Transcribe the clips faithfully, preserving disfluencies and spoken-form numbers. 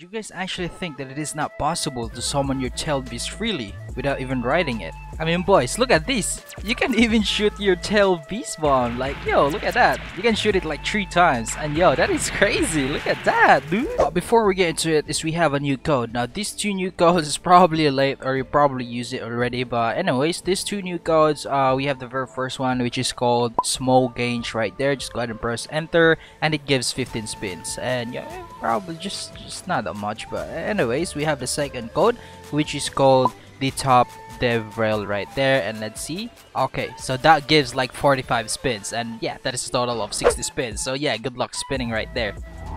You guys actually think that it is not possible to summon your tail beast freely without even riding it? I mean, boys, look at this! You can even shoot your tail beast bomb. Like, yo, look at that! You can shoot it like three times, and yo, that is crazy! Look at that, dude! But before we get into it, is we have a new code. Now, these two new codes is probably late, or you probably use it already. But anyways, these two new codes, uh, we have the very first one, which is called Small Gains right there. Just go ahead and press enter, and it gives fifteen spins. And yeah, probably just just not that much. But anyways, we have the second code, which is called the Top Dev Rail right there, and let's see. Okay, so that gives like forty-five spins, and yeah, that is a total of sixty spins. So yeah, good luck spinning right there.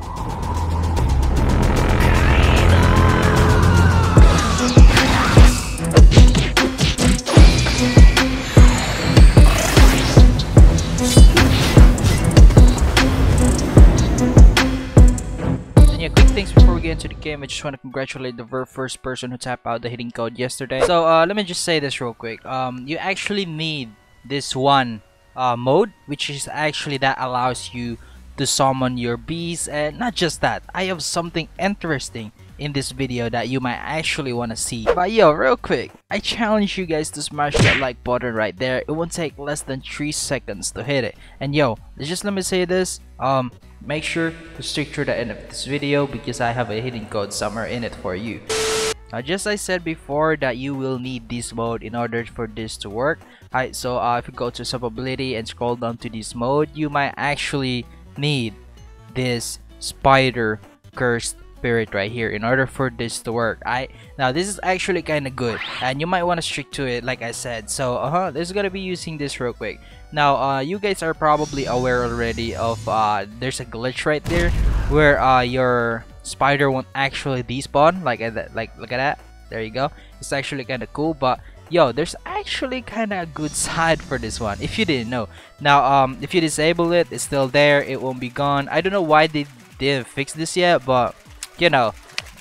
Things before we get into the game, I just want to congratulate the very first person who tapped out the hidden code yesterday. So uh, let me just say this real quick. Um, you actually need this one uh, mode, which is actually that allows you to summon your bees. And not just that, I have something interesting in this video that you might actually want to see. But yo, real quick, I challenge you guys to smash that like button right there. It won't take less than three seconds to hit it. And yo, just let me say this, um make sure to stick through the end of this video because I have a hidden code somewhere in it for you. Now, just I said before that you will need this mode in order for this to work. Alright, so uh, if you go to sub ability and scroll down to this mode, you might actually need this spider cursed spirit right here in order for this to work. I now this is actually kind of good, and you might want to stick to it like I said. So uh huh, this is gonna be using this real quick. Now uh you guys are probably aware already of uh there's a glitch right there where uh your spider won't actually despawn like at that. Like look at that, there you go. It's actually kind of cool. But yo, there's actually kind of a good side for this one if you didn't know. Now um if you disable it, it's still there, it won't be gone. I don't know why they didn't fix this yet, but you know,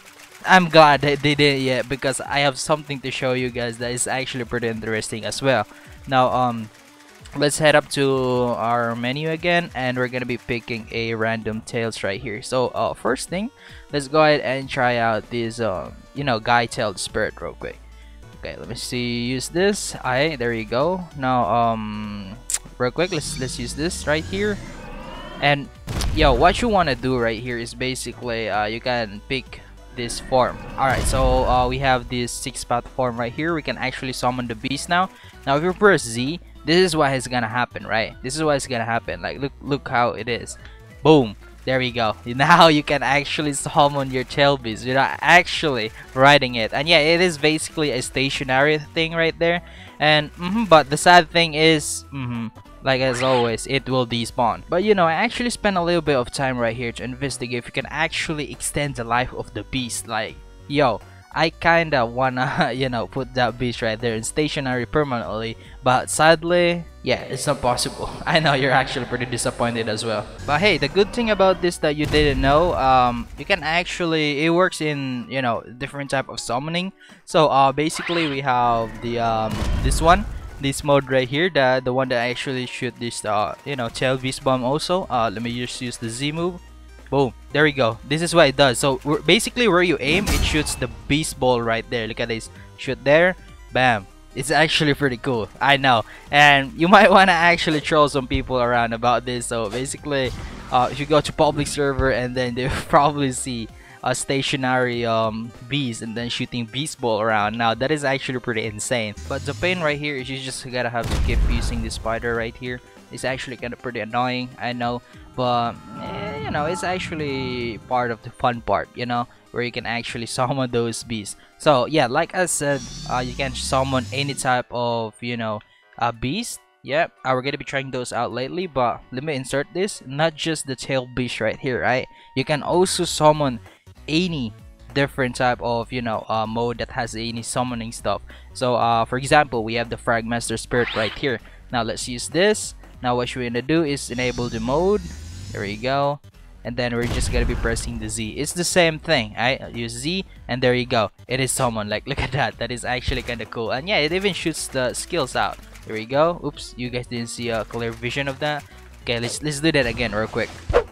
I'm glad that they didn't yet because I have something to show you guys that is actually pretty interesting as well. Now um let's head up to our menu again, and we're gonna be picking a random tails right here. So uh first thing, let's go ahead and try out this um you know guy tailed spirit real quick. Okay, let me see, use this. Alright, there you go. Now um real quick, let's let's use this right here. And yo, what you want to do right here is basically uh, you can pick this form. Alright, so uh, we have this six path form right here. We can actually summon the beast now. Now if you press Z, this is what is gonna happen, right? This is what is gonna happen. Like look look how it is. Boom, there we go. Now you can actually summon your tail beast without actually riding it. And yeah, it is basically a stationary thing right there. And mm-hmm, but the sad thing is mm-hmm, like as always, it will despawn. But you know, I actually spent a little bit of time right here to investigate if you can actually extend the life of the beast. Like, yo, I kinda wanna, you know, put that beast right there in stationary permanently. But sadly, yeah, it's not possible. I know you're actually pretty disappointed as well. But hey, the good thing about this that you didn't know, um, you can actually, it works in, you know, different type of summoning. So uh, basically we have the um, this one. This mode right here, the the one that actually shoot this uh you know tail beast bomb also. Uh let me just use the Z move. Boom, there we go. This is what it does. So we're basically where you aim, it shoots the beast ball right there. Look at this, shoot there, bam. It's actually pretty cool, I know. And you might want to actually troll some people around about this. So basically uh if you go to public server, and then they'll probably see a stationary um beast and then shooting beast ball around. Now that is actually pretty insane. But the pain right here is you just gotta have to keep using this spider right here. It's actually kind of pretty annoying, I know, but eh, you know, it's actually part of the fun part, you know, where you can actually summon those beasts. So yeah, like I said, uh, you can summon any type of, you know, uh, beast. Yep, uh, we're gonna be trying those out lately, but let me insert this. Not just the tail beast right here, right? You can also summon any different type of, you know, uh, mode that has any summoning stuff. So uh, for example, we have the Fragmaster Spirit right here. Now let's use this. Now what you're gonna do is enable the mode. There you go. And then we're just gonna be pressing the Z. It's the same thing. I use Z, and there you go. It is summoned. Like look at that. That is actually kind of cool. And yeah, it even shoots the skills out. There we go. Oops, you guys didn't see a clear vision of that. Okay, let's let's do that again real quick.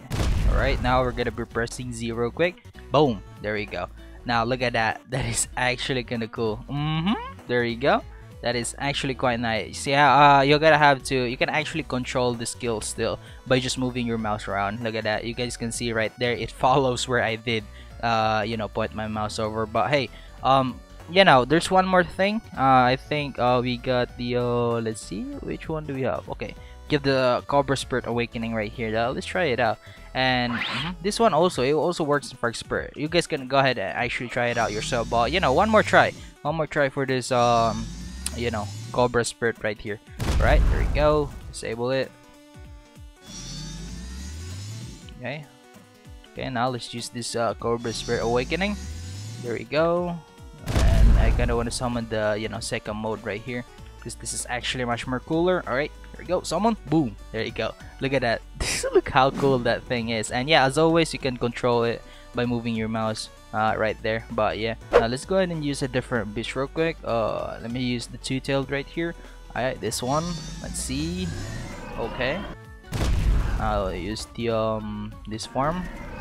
Alright, now we're gonna be pressing Z real quick. Boom, there we go. Now look at that. That is actually kind of cool. Mm-hmm. There you go. That is actually quite nice. Yeah, uh, you're gonna have to. You can actually control the skill still by just moving your mouse around. Look at that. You guys can see right there. It follows where I did. Uh, you know, point my mouse over. But hey, um, you know, there's one more thing. Uh, I think uh, we got the. Uh, let's see, which one do we have? Okay, give the Cobra Spirit Awakening right here. Though. Let's try it out. And mm-hmm, this one also, it also works in Spark Spirit. You guys can go ahead and actually try it out yourself. But you know, one more try, one more try for this um, you know, Cobra Spirit right here. Right, there we go. Disable it. Okay. Okay, now let's use this uh, Cobra Spirit Awakening. There we go. And I kind of want to summon the you know second mode right here, because this is actually much more cooler. All right. There we go, summon, boom, there you go. Look at that. Look how cool that thing is. And yeah, as always, you can control it by moving your mouse uh, right there. But yeah, now let's go ahead and use a different beast real quick. Uh, let me use the two-tailed right here. Alright, this one, let's see. Okay, I'll use the um this form.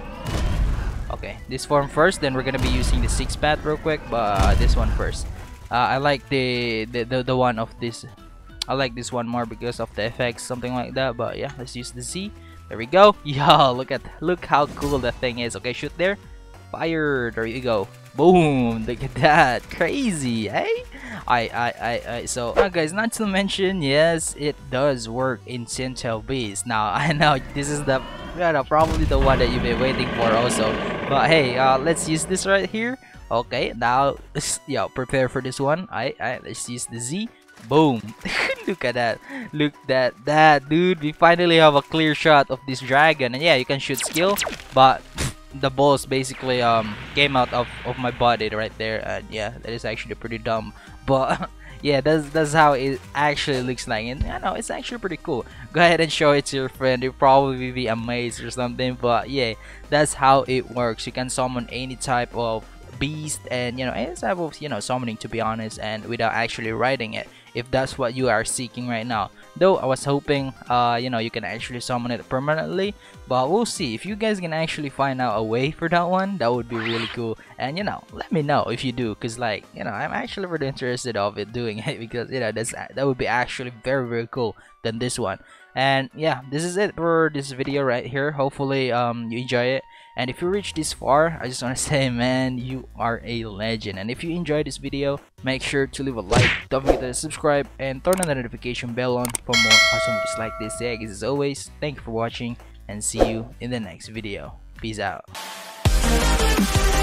Okay, this form first, then we're gonna be using the six path real quick, but uh, this one first. uh, I like the, the the the one of this. I like this one more because of the effects, something like that. But yeah, let's use the Z. There we go. Yo, look at look how cool that thing is. Okay, shoot there. Fire. There you go. Boom. Look at that. Crazy, eh? I I I, I so uh, guys, not to mention, yes, it does work in Sintel Beast. Now I know this is the you know, probably the one that you've been waiting for also. But hey, uh, let's use this right here. Okay, now yeah, prepare for this one. I I let's use the Z. Boom. Look at that. Look at that, dude. We finally have a clear shot of this dragon. And yeah, you can shoot skill, but the balls basically um came out of, of my body right there. And yeah, that is actually pretty dumb. But yeah, that's that's how it actually looks like. And I know it's actually pretty cool. Go ahead and show it to your friend. You'll probably be amazed or something. But yeah, that's how it works. You can summon any type of beast and you know any type of you know summoning, to be honest, and without actually writing it, if that's what you are seeking right now. Though I was hoping uh you know you can actually summon it permanently, but we'll see. If you guys can actually find out a way for that one, that would be really cool. And you know let me know if you do, because like you know I'm actually really interested of it doing it, because you know that's that would be actually very very cool than this one. And yeah, this is it for this video right here. Hopefully um you enjoy it, and if you reach this far, I just want to say, man, you are a legend. And if you enjoyed this video, make sure to leave a like, don't forget to subscribe, and turn on the notification bell on for more awesome videos like this. Yeah, guys, as always, thank you for watching, and see you in the next video. Peace out.